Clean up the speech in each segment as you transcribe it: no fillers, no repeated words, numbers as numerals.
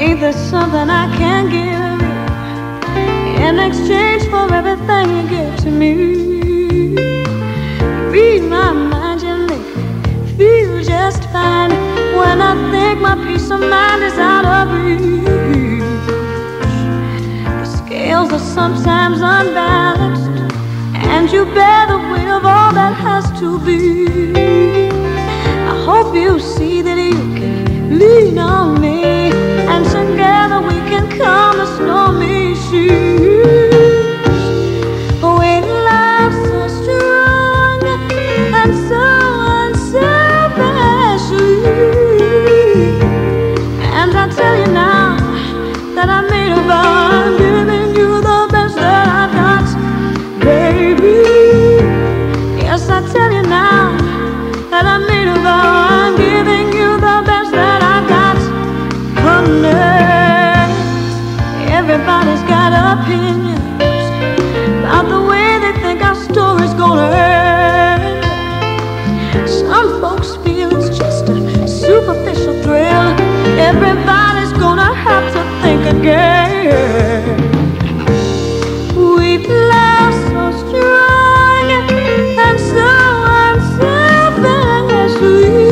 Ain't there something I can give you in exchange for everything you give to me? Read my mind, you make me feel just fine. When I think my peace of mind is out of reach, the scales are sometimes unbalanced, and you bear the weight of all that has to be. I hope you see that you can lean on me, and together we can calm the stormy seas. When love's so strong and so unselfishly, and I tell you now that I made a vow, I'm giving you the best that I've got, baby. Yes, I tell you now that I made a vow, I'm giving you the best that I've got. Everybody's got opinions about the way they think our story's gonna end. Some folks feel it's just a superficial thrill. Everybody's gonna have to think again. We've loved so strong and so unselfishly.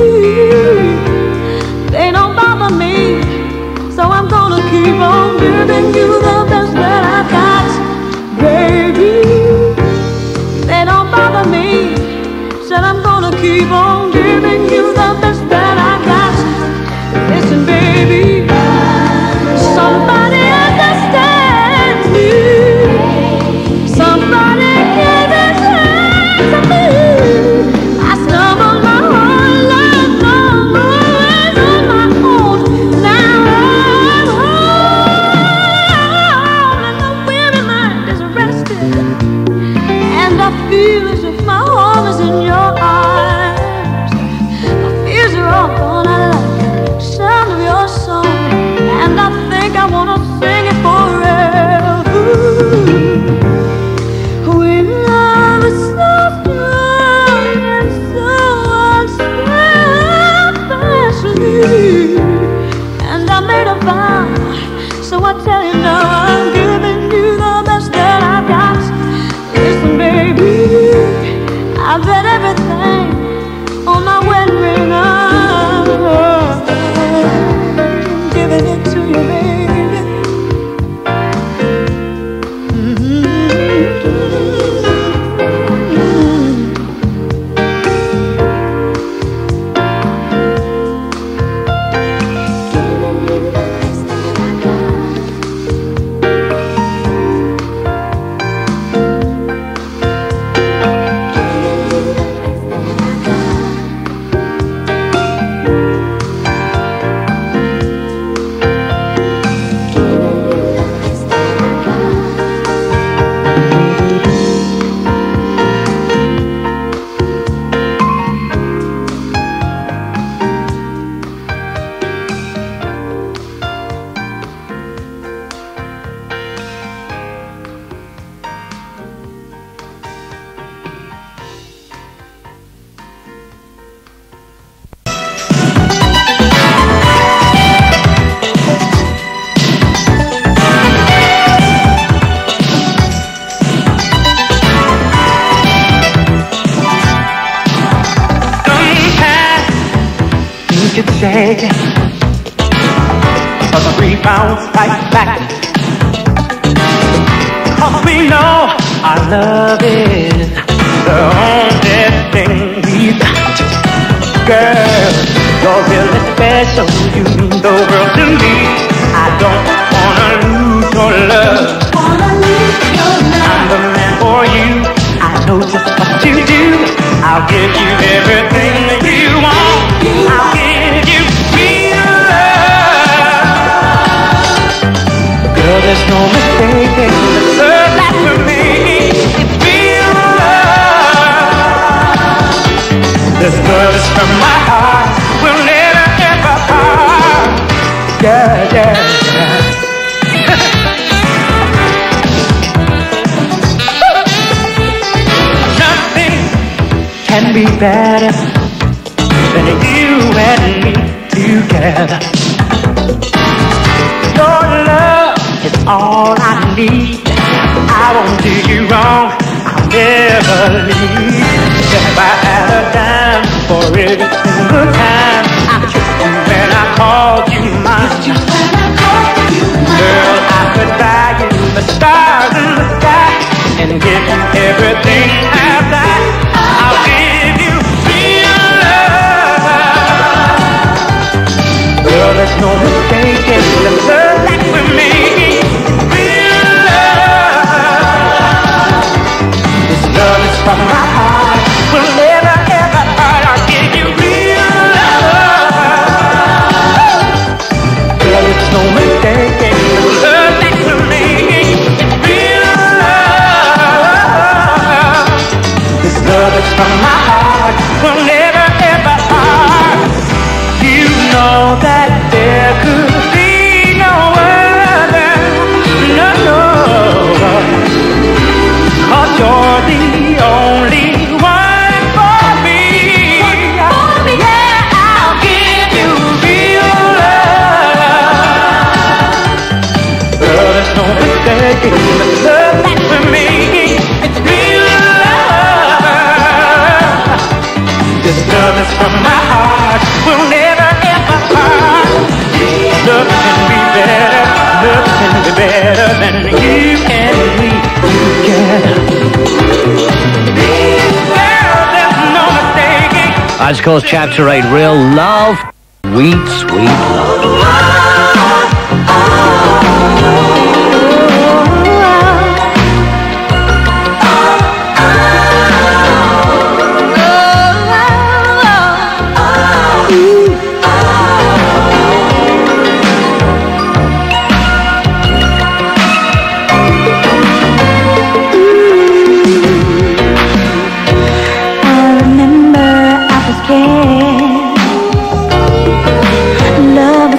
They don't bother me, so I'm gonna keep on giving you the best that I've got, baby. They don't bother me, said I'm gonna keep on giving you the best that I got. Listen, baby, somebody understands me. Somebody gave his hand to me. I stumbled my whole life long, always on my own. Now I'm home, and the weary mind is rested, and I feel as if my home is in your arms. My fears are all gone, I like the sound of your song, and I think I wanna sing it forever. When love is so strong and so unselfishly, and I made a vow, so I tell you now I'm giving you the best that I've got. Listen, baby, I bet everything on my wedding ring. I'm giving it to you, baby. But the rebounds fight back, 'cause we know our love is the only thing we've got. Girl, you're really special, you mean the world to me. I don't wanna lose your love. I'm the man for you, I know just what to do. I'll give you everything that you want. I'll give you real love. Girl, there's no mistaking the love that for me. It's real love. This love is from my heart, we'll never ever part. Yeah, yeah, yeah. Nothing can be better than you and me together. believe if I had a dime for every single time I kissed you when I called you mine. Girl, I could buy you the stars in the sky and give you everything I've got. I'll give you real love. Girl, there's no mistaking the love that we're making. Real love. This love is from my heart. Will never ever part. I'll give you real love. Girl, there's no mistaking the love that we're making. Real love. This love is from my heart. Will never ever part. You know that there could be no other, no, no. 'Cause you're the only one for me. Yeah, I'll give you real love. Girl, there's no mistaking the love that we're making. It's real love. This love is from my heart. We'll never ever part. Love can be better. Love can be better than you and me together. Girl, there's no mistaking. That's called Chapter 8, Real Love. Sweet, sweet love. Love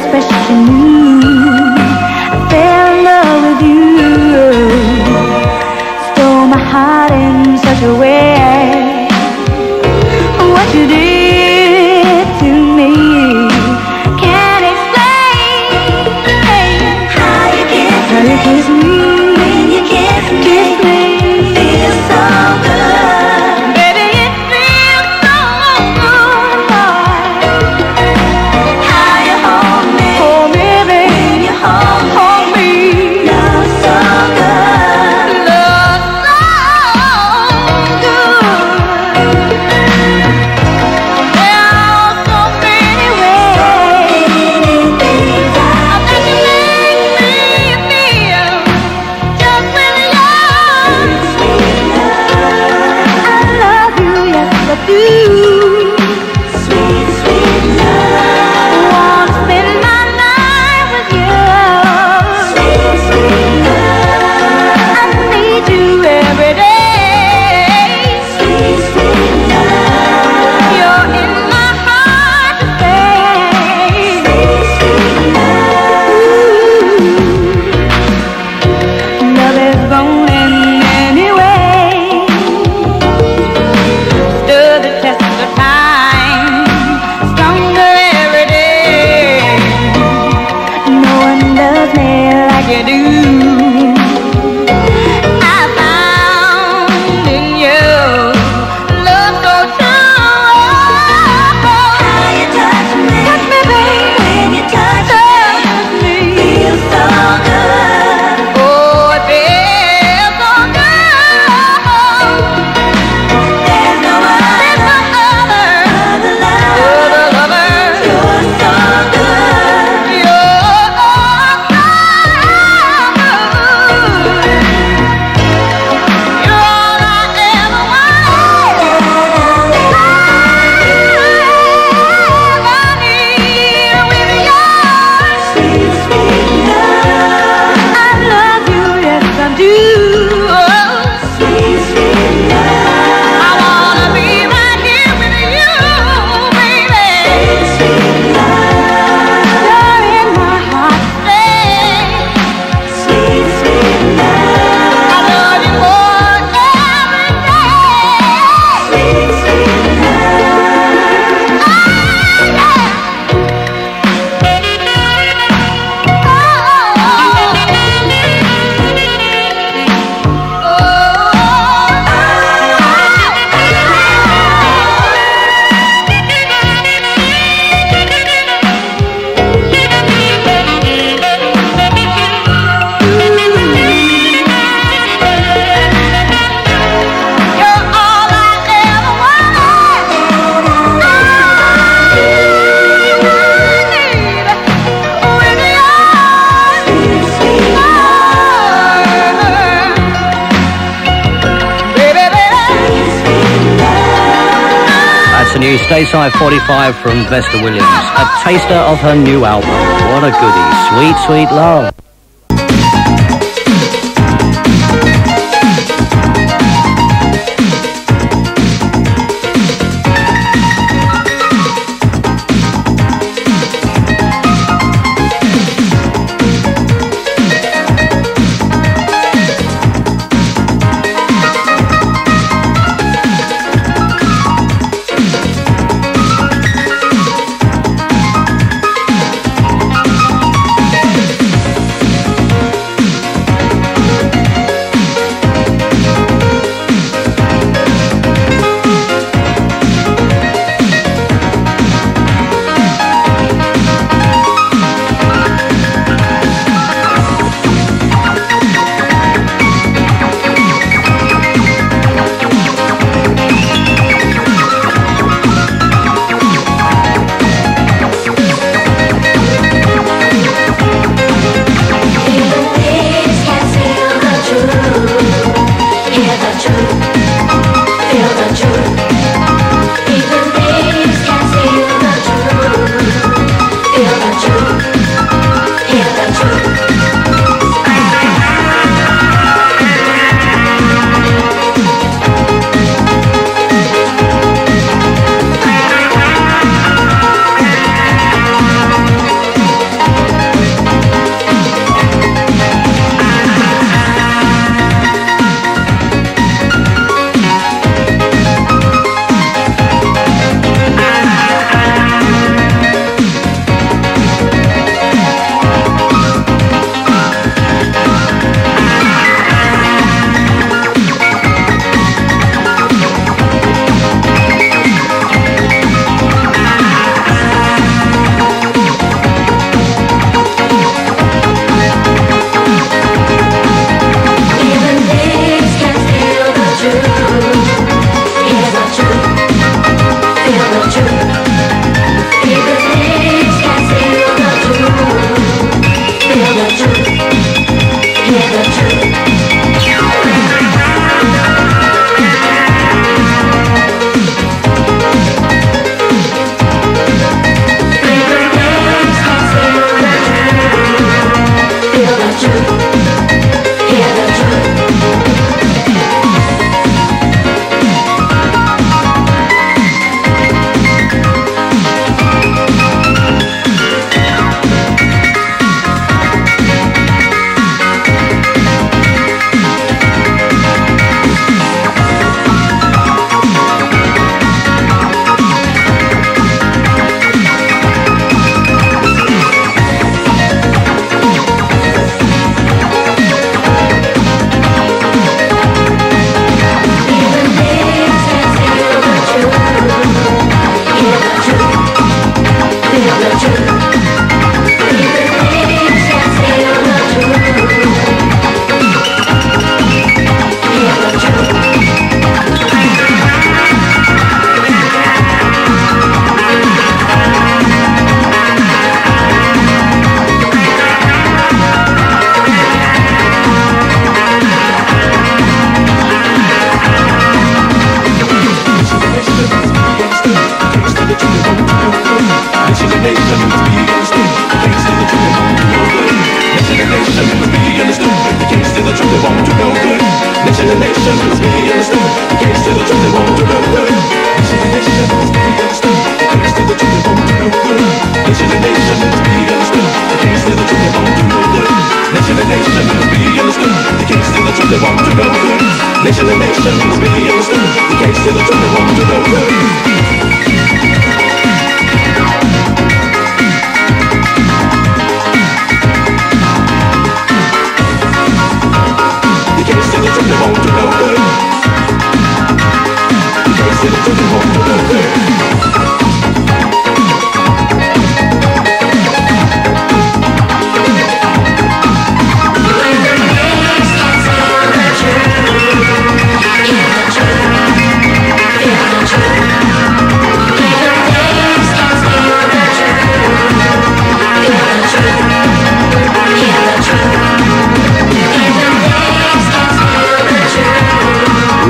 Dayside 45 from Vesta Williams. A taster of her new album. What a goodie. Sweet, sweet love.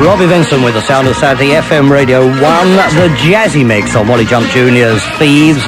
Robbie Vincent with the sound of Saturday FM Radio 1, the Jazzy Mix on Wally Jump Jr.'s Thieves.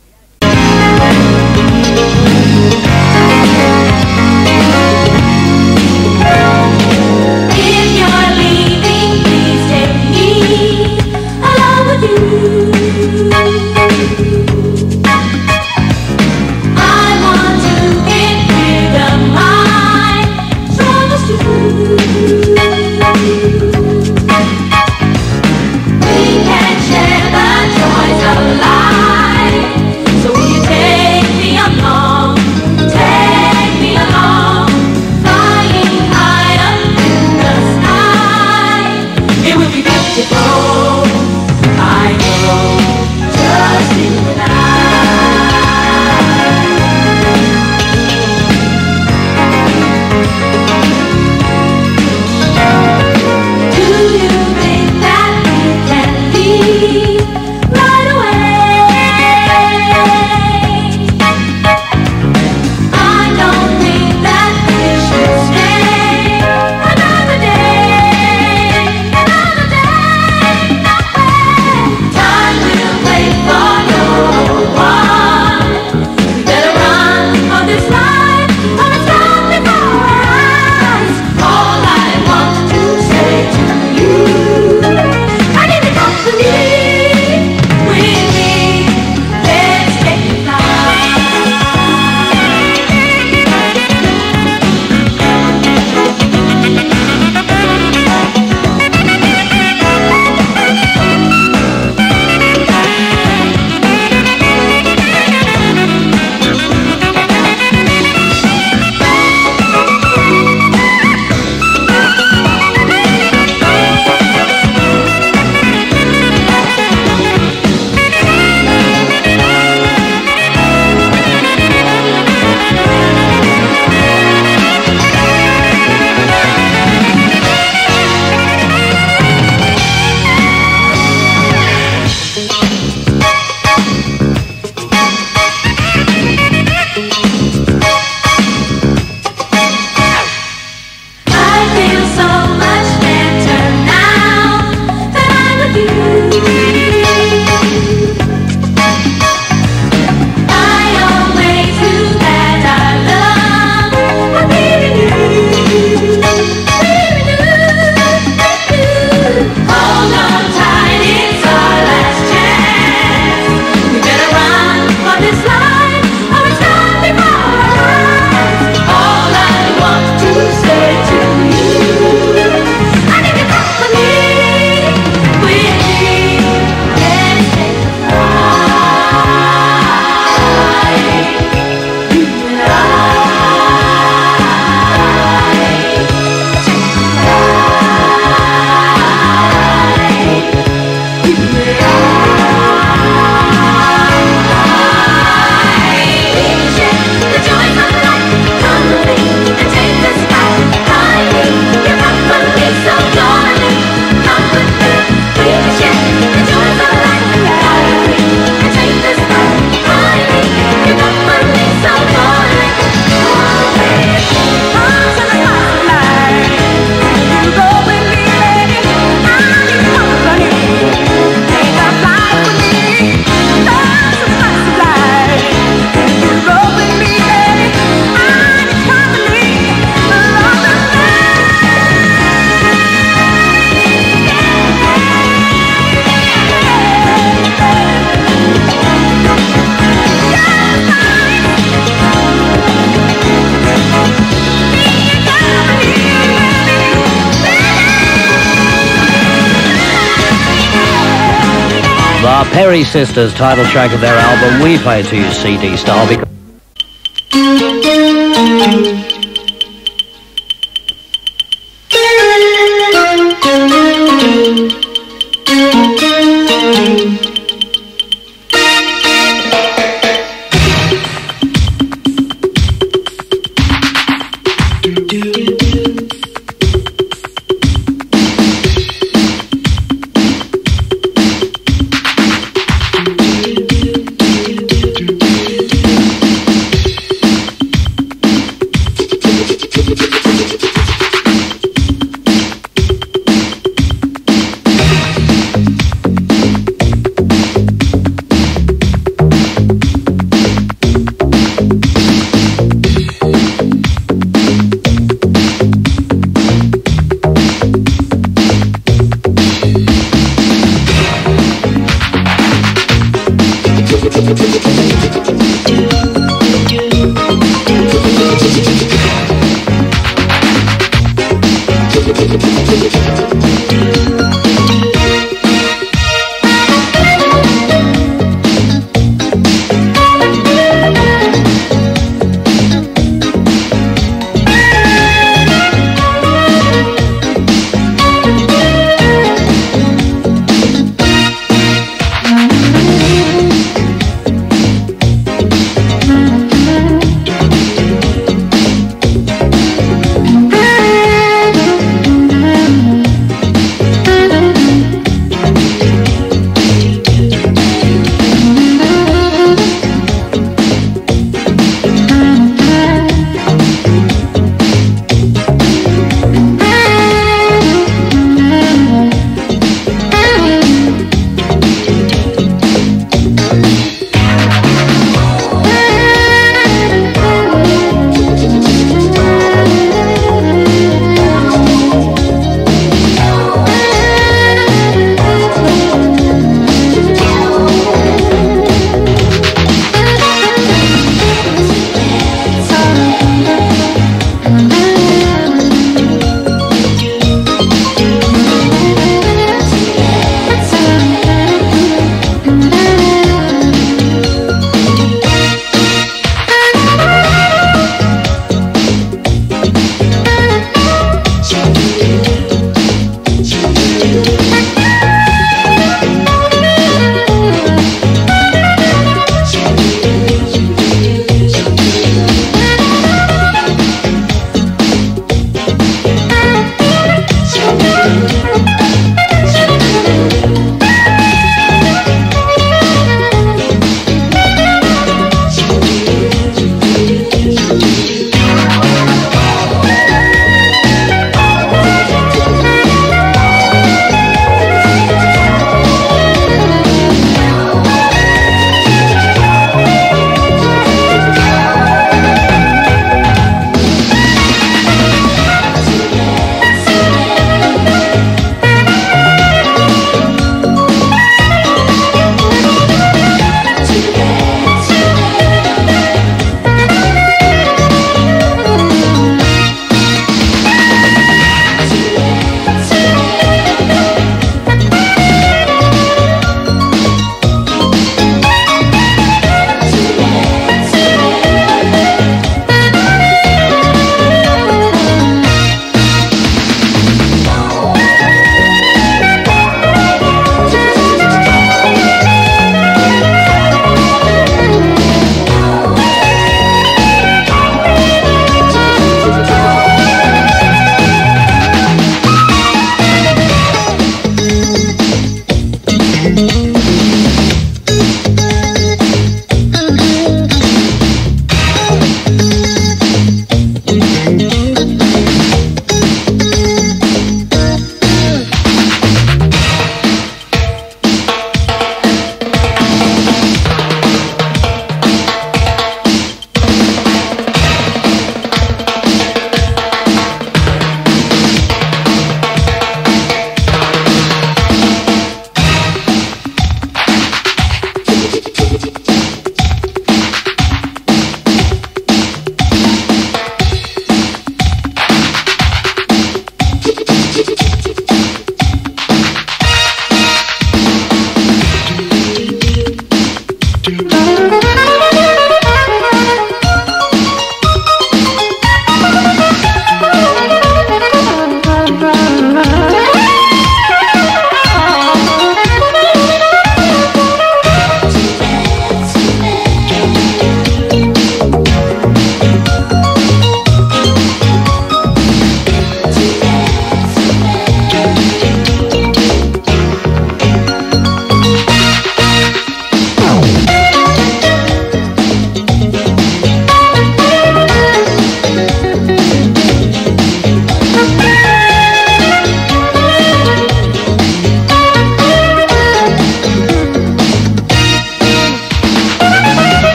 The Perry Sisters, title track of their album. We play it to you CD style because...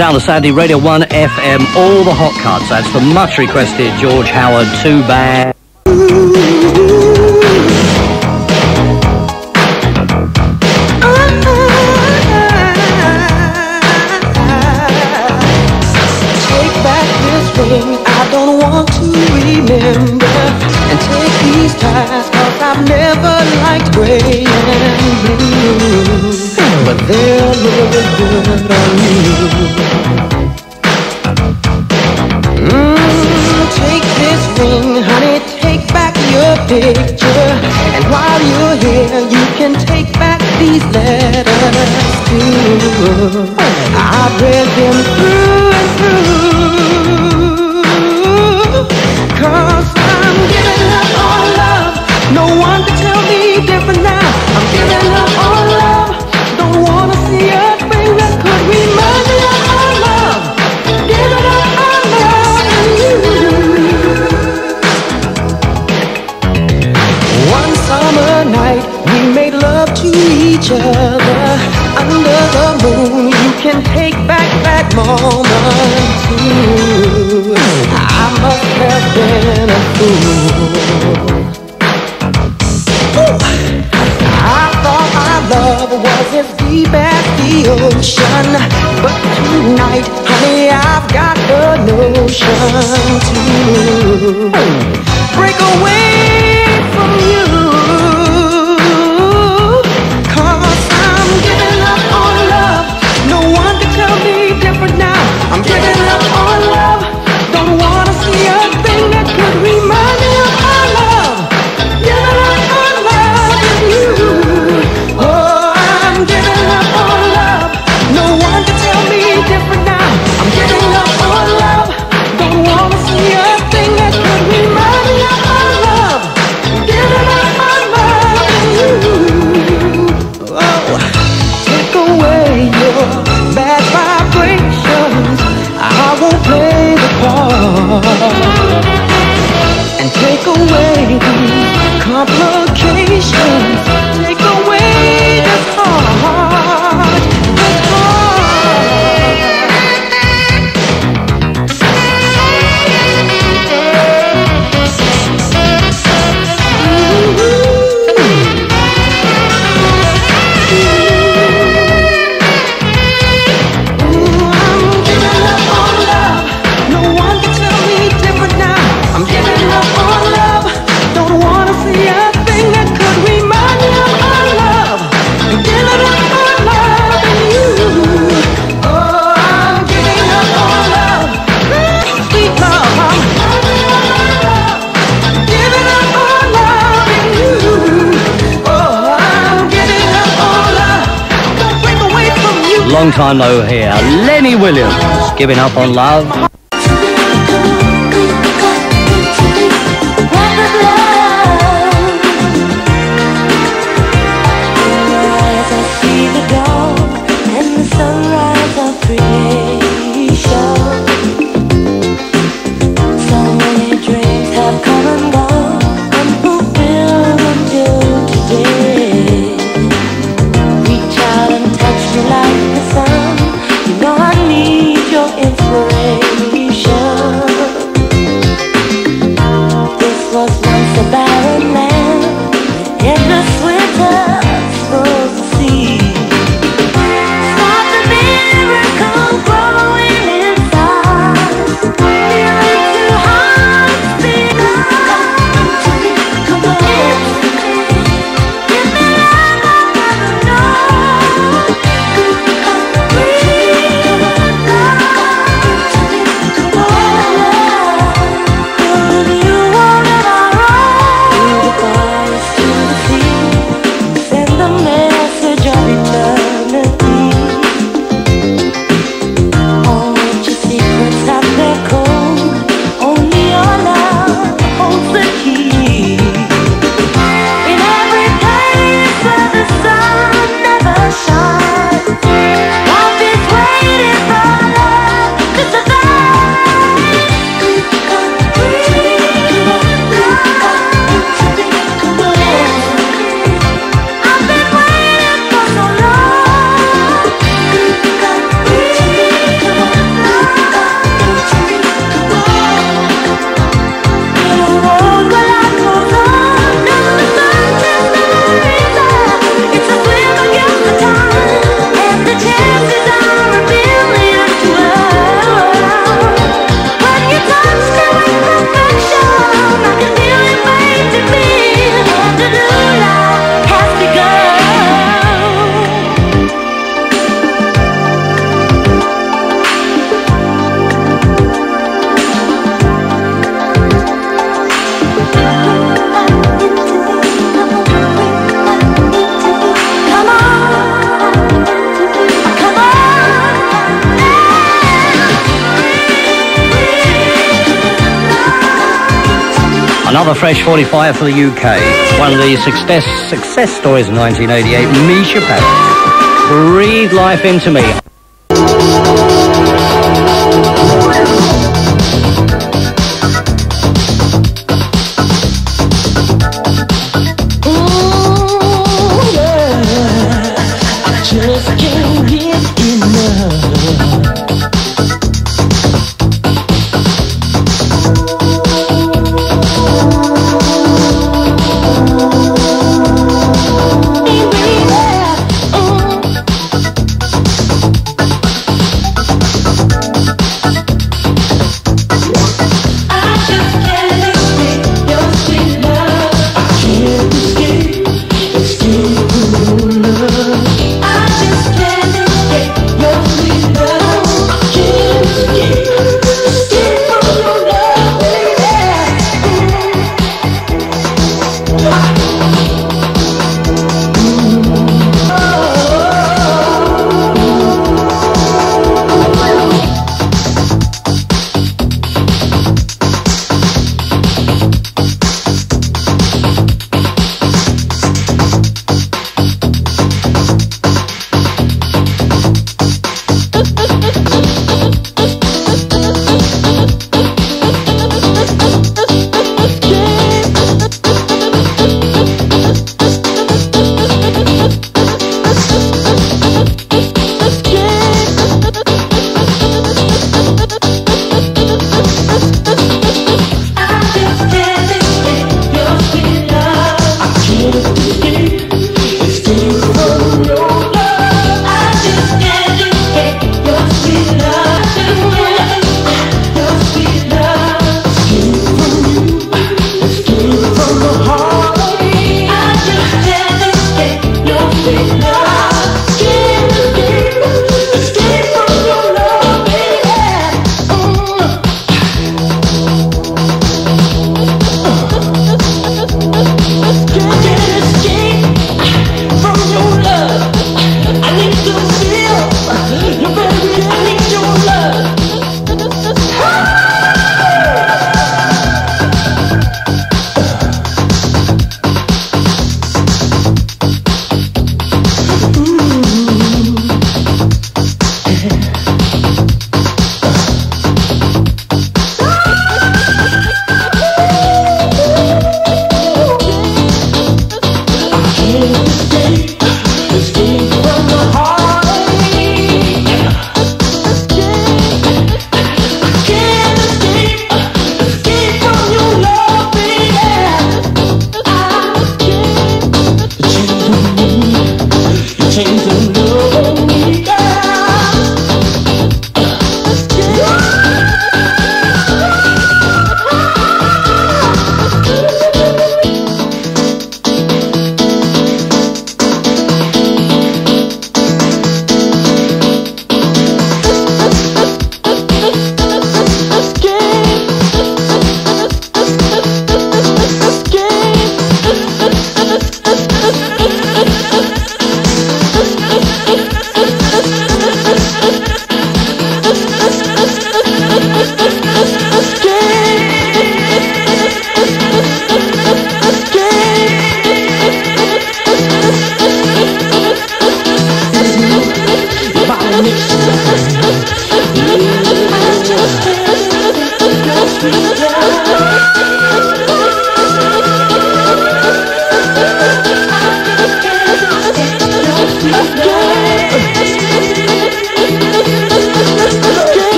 Sound of Sandy, Radio 1 FM, all the hot cuts. That's the much requested George Howard, Too Bad. Take back this ring, I don't want to remember. And take these ties, cause I've never liked gray and blue. But they'll look good on you. Take this ring, honey, take back your picture. And while you're here, you can take back these letters too. I've read them through and through, cause I'm giving up all love. No one can tell me different now. I'm giving up all love. Don't wanna see a thing that could remind me of our love. Giving up our love and you. One summer night, we made love to each other under the moon. You can take back that moment too. I must have been a fool. I thought our love was as deep as the ocean, but tonight, honey, I've got the notion to break away from you. Cause I'm giving up on love. No one can tell me different now. I'm giving up on love. Don't wanna see a thing that could remind me of our love. Giving up on love with you. Oh, I'm giving up on love. No one can tell me different now. I'm giving up on love. Don't wanna see a thing that could remind me of our love. Giving up on love with you. Oh, take away your bad vibrations. I won't play the part. And take away these complications. Take away this heart, this Long time no hear. Lenny Williams, Giving Up on Love. Like the sun, you know I need your inspiration. Another fresh 45 for the UK. One of the success stories in 1988, Misha Parrish. Breathe life into me.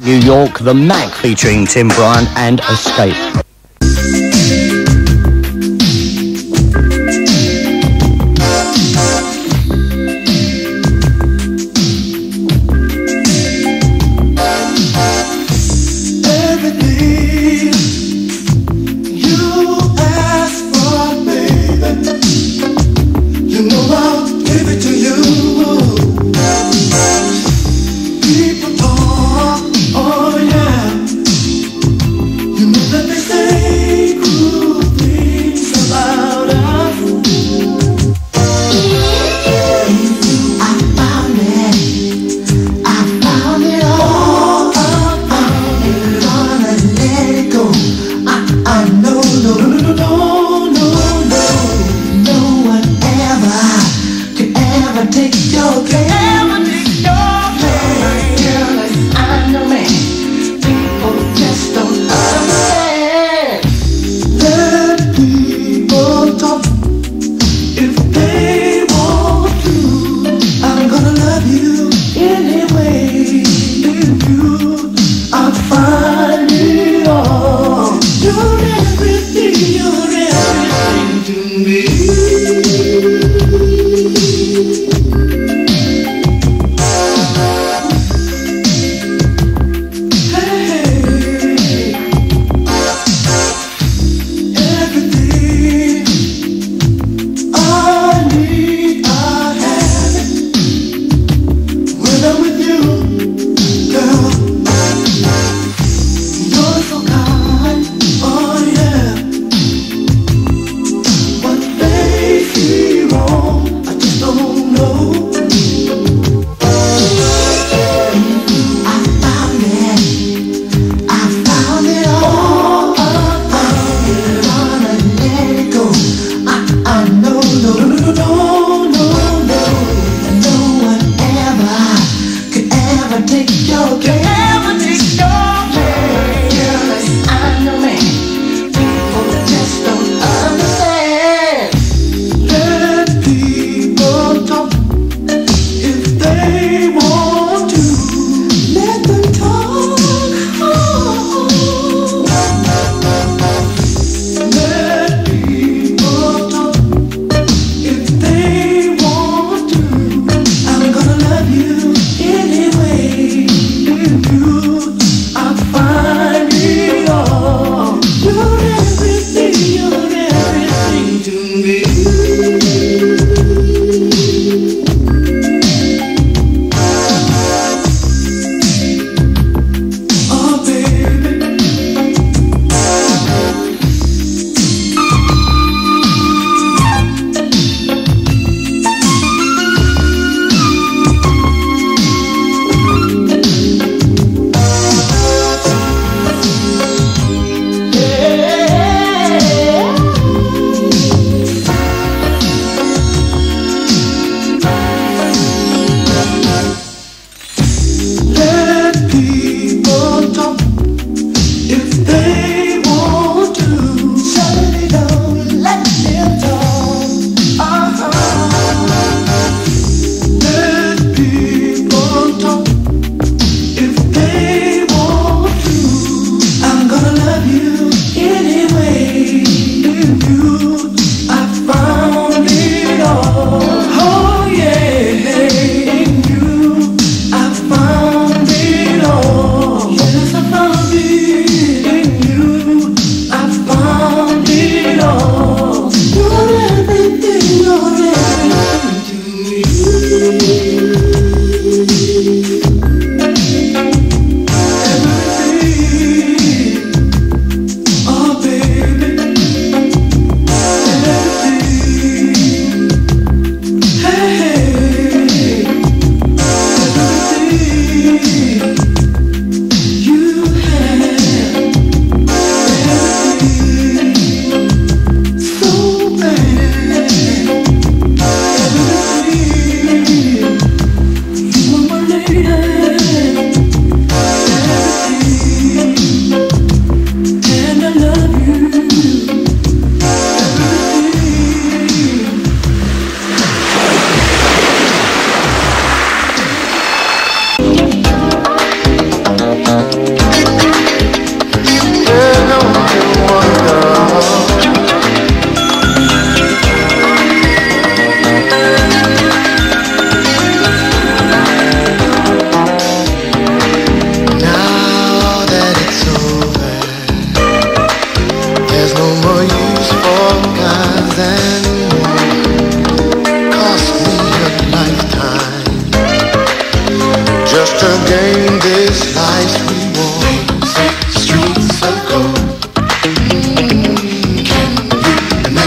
New York, The Mac featuring Tim Bryant and Escape.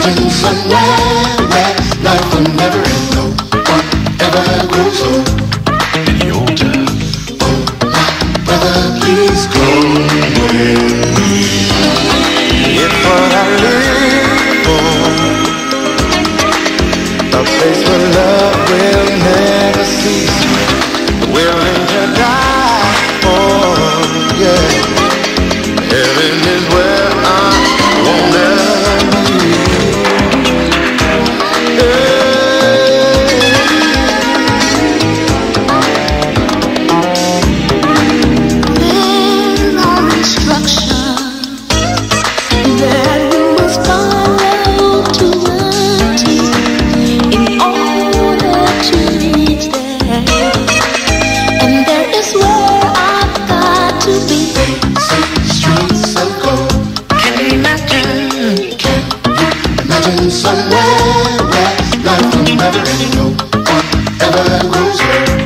Imagine somewhere where life will never end. No one ever grows old. In your time. Oh, my brother, please come with me. It's what I live for. A place where love will never cease. Willing to die for, yeah. Heaven is where I wanna be. There are instructions that we must follow to a T in order to reach there. And there is where I've got to be. Streets of gold. Can you imagine? Imagine somewhere where life will never end. No one ever grows old.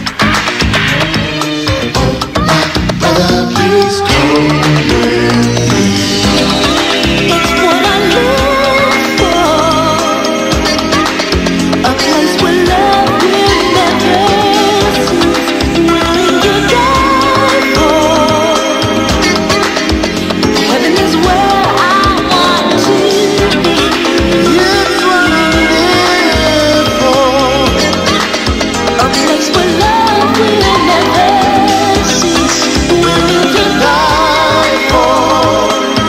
Oh, my brother, please come with me. It's what I look for. A place where love will never cease. Willing to die for. Heaven is where I want to be. It's what I live for. A place where love will never cease. Willing to die for.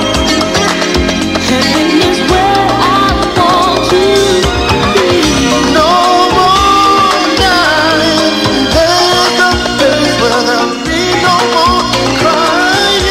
Heaven is where I want to be. No more dying. There's a place where there'll be no more crying.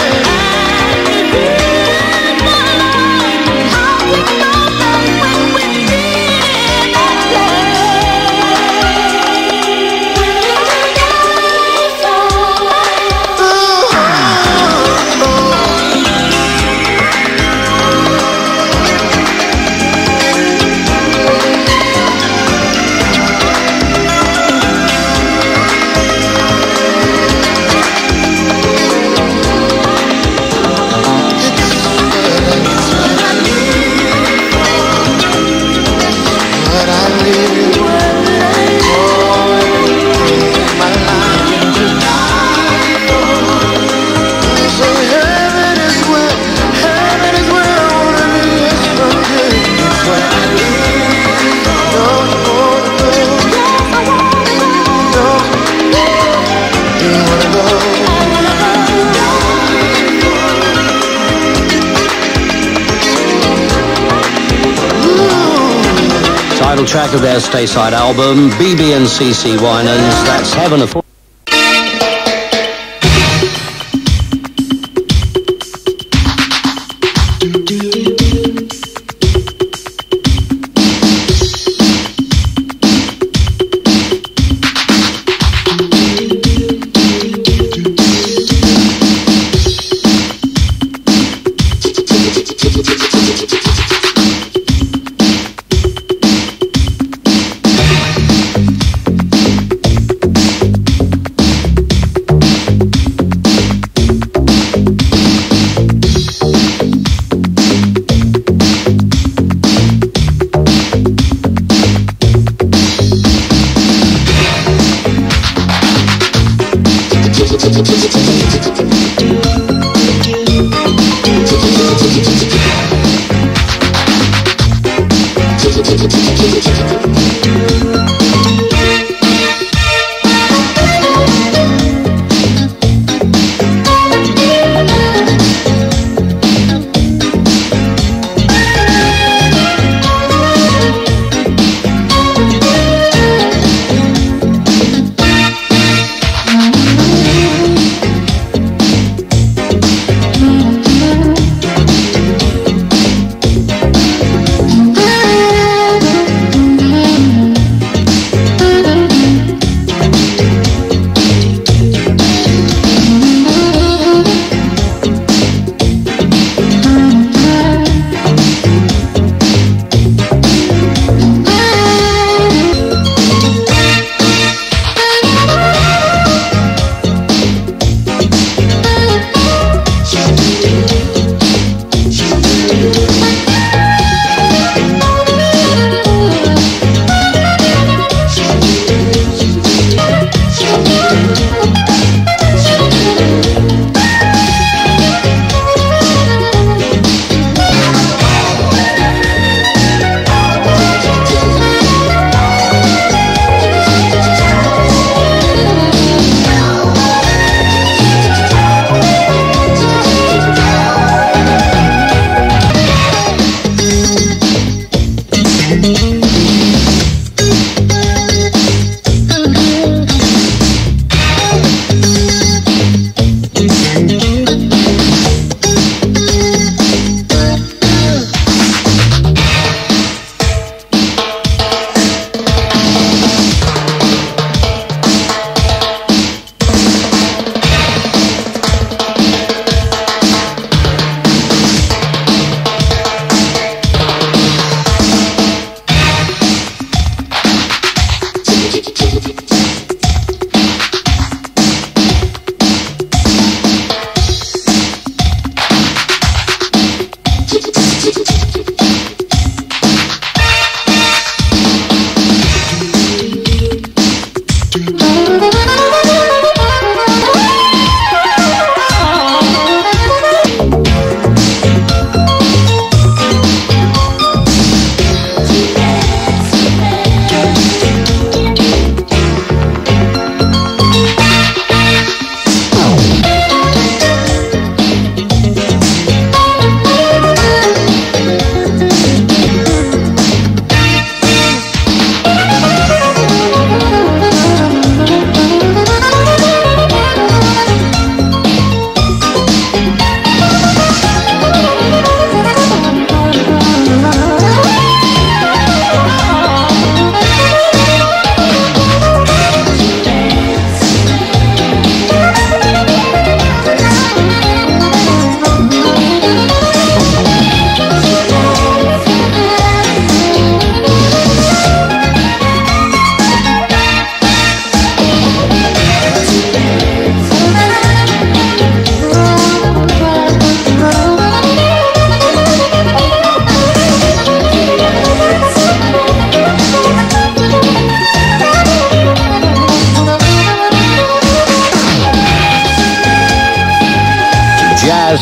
What I live for in my life. So heaven is where I wanna be. Yes, someday. It's what I live for. No, you wanna go. Title track of their Stayside album, BB and CC Winans. That's Heaven of.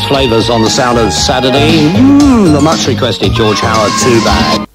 flavours on the Sound of Saturday. The much requested George Howard 2 Bag.